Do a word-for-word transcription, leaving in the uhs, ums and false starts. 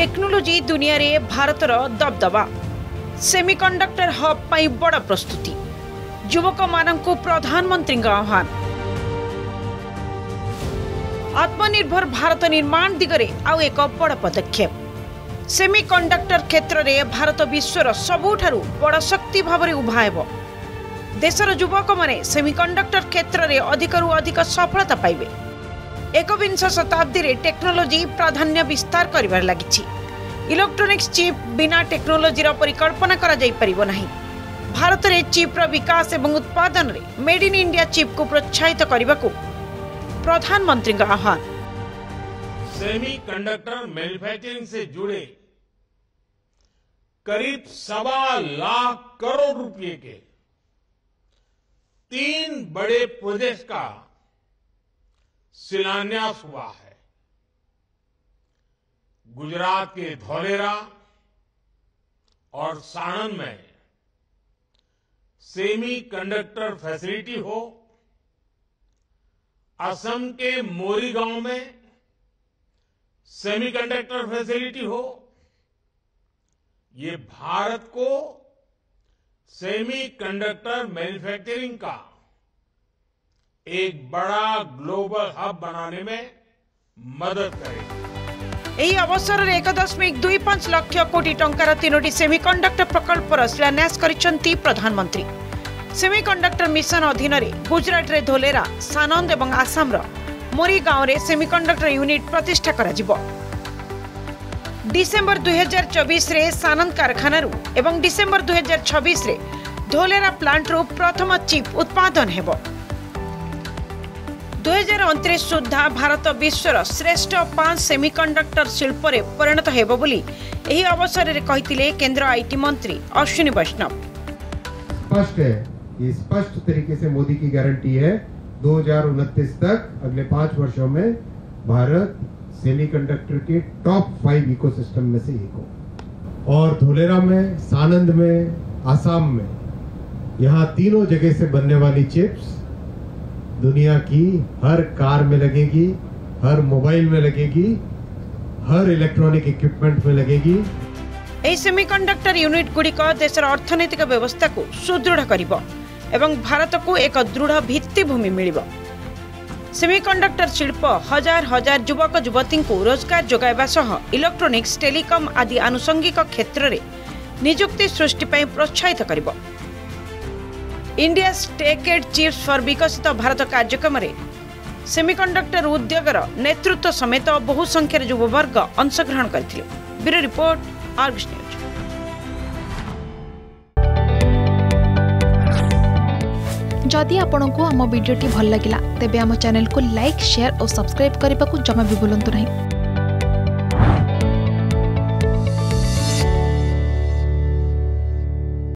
Technology दुनिया रे भारतर दबदबा सेमीकंडक्टर हब पाई बड़ प्रस्तुति युवक मानक प्रधानमंत्री आह्वान आत्मनिर्भर भारत निर्माण दिगरे आउ एक बड़ पदक्षेप सेमीकंडक्टर क्षेत्र में भारत विश्वर सबुठारु बड़ शक्ति भाव उभा हेब देशर युवक माने सेमीकंडक्टर क्षेत्र में अधिकरु अधिक सफलता पाइबे। एकविंश शताब्दी रे टेक्नोलोजी प्राधान्य विस्तार करिबार लागिछि। इलेक्ट्रोनिक्स चिप बिना टेक्नोलोजीर परिकल्पना करा जाई परिबो नाही। भारत रे चिप्र विकास एवं उत्पादन रे मेड इन इंडिया चिप को प्रोत्साहित करबाकू प्रधानमंत्री का आह्वान। सेमीकंडक्टर मैन्युफैक्चरिंग से जुड़े करीब सवा लाख करोड़ रुपए के तीन बड़े प्रोजेक्ट्स का शिलान्यास हुआ है। गुजरात के धोलेरा और साणंद में सेमीकंडक्टर फैसिलिटी हो, असम के मोरीगांव में सेमीकंडक्टर फैसिलिटी हो, ये भारत को सेमीकंडक्टर मैन्युफैक्चरिंग का एक बड़ा ग्लोबल हब बनाने में मदद करेगा। यही अवसर में एक दशमिक दुई पांच लाख कोटी टंकार तीनोटी सेमीकंडक्टर प्रकल्पर शिलान्यास करिसेंती प्रधानमंत्री। सेमीकंडक्टर मिशन अधीन रे गुजरात रे धोलेरा, सानंद एवं आसाम रो मोरीगांव रे सेमीकंडक्टर यूनिट प्रतिष्ठा करा जिवो। डिसेंबर दुई हजार चौबीस रे सानंद कारखाना रु एवं डिसेंबर दुई हजार छब्बीस रे धोलेरा प्लांट रु प्रथम चिप उत्पादन हेबो। दुई हजार उनतीस सुधा भारत विश्वर श्रेष्ठ पांच सेमीकंडक्टर शिल्प रे परिणत हेबो बोली एही अवसर रे कहितिले केंद्र आईटी मंत्री अश्विनी वैष्णव। स्पष्ट है, ये स्पष्ट तरीके से मोदी की गारंटी है दो हजार उनतीस तक अगले पांच वर्षों में भारत सेमीकंडक्टर के टॉप फाइव इकोसिस्टम में से एक हो। और धोलेरा में, सानंद में, आसाम में, यहाँ तीनों जगह से बनने वाली चिप्स दुनिया की हर कार में लगेगी, हर मोबाइल में लगेगी, हर इलेक्ट्रॉनिक इक्विपमेंट में लगेगी। एही सेमीकंडक्टर यूनिट गुड़िक देशर अर्थनैतिक व्यवस्था को सुदृढ़ करिबो एवं भारत को एक दृढ़ भित्तिभूमि मिलिबो। सेमीकंडक्टर शिल्प हजार हजार युवक युवती को रोजगार जोगाइबा सह इलेक्ट्रोनिक्स, टेलीकॉम आदि आनुषंगिक क्षेत्र में नियुक्ति सृष्टि पई प्रोत्साहित करिबो। India tech aid chips for Viksit Bharat कार्यक्रम रे सेमीकंडक्टर उद्योगर नेतृत्व समेत बहु संख्यार युववर्ग अंशग्रहण करथिले। Bureau report, Argus news. जदि आपंक आम भिडी भल लगा तेब आम चैनल को लाइक, शेयर और सब्सक्राइब करने को जमा भी भूलु नहीं।